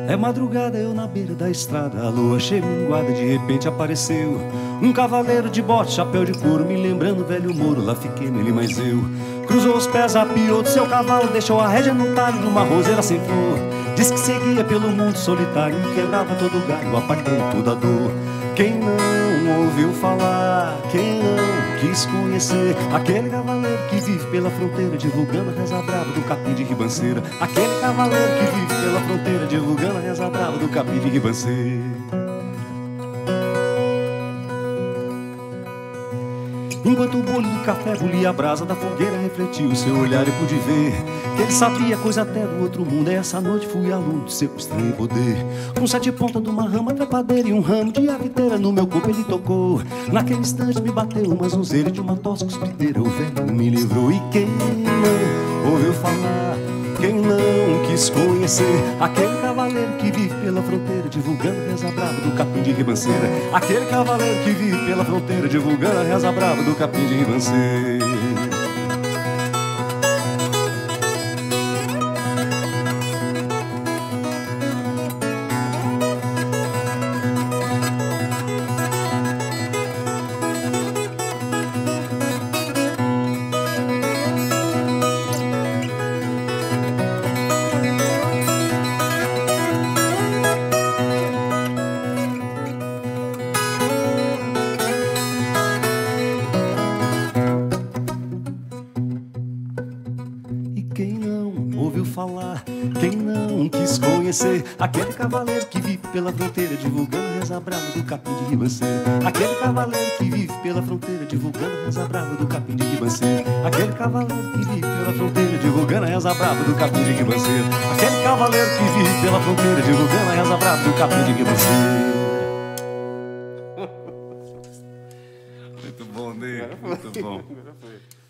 É madrugada, eu na beira da estrada, a lua cheia minguada, de repente apareceu um cavaleiro de bote, chapéu de couro, me lembrando o velho Moro, lá fiquei nele, mas eu. Cruzou os pés, apiou do seu cavalo, deixou a rédea no talho de uma roseira sem flor. Diz que seguia pelo mundo solitário e quebrava todo o galho, apartando toda a dor. Quem não ouviu falar, quem não quis conhecer aquele cavaleiro que vive pela fronteira, divulgando a reza brava do capim de ribanceira. Aquele cavaleiro que vive pela fronteira, divulgando a reza brava do capim de ribanceira. Enquanto o bolho do café bulia a brasa da fogueira, refletiu o seu olhar e pude ver que ele sabia coisa até do outro mundo. E essa noite fui aluno de seu estranho poder. Com 7 pontas de uma rama trepadeira e um ramo de aviteira no meu corpo ele tocou. Naquele instante me bateu uma zonzeira de uma tosse cuspideira. O velho me livrou. E quem não ouviu falar, quem não quis conhecer aquele cavaleiro que vive pela fronteira, divulgando a reza brava do capim de ribanceira. Aquele cavaleiro que vive pela fronteira, divulgando a reza brava do capim de ribanceira. Quem não ouviu falar, quem não quis conhecer aquele cavaleiro que vive pela fronteira, divulgando a reza brava do capim de ribanceira. Aquele cavaleiro que vive pela fronteira, divulgando a reza brava do capim de ribanceira. Aquele cavaleiro que vive pela fronteira, divulgando a reza brava do capim de ribanceira. Aquele cavaleiro que vive pela fronteira, divulgando a reza brava do capim de ribanceira. Muito bom, Ney, muito bom.